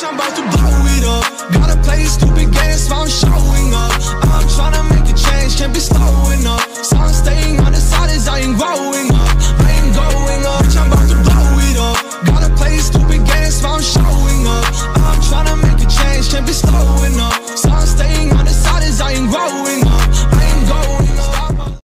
I'm about to blow it up. Gotta play stupid games while I'm showing up. I'm tryna make a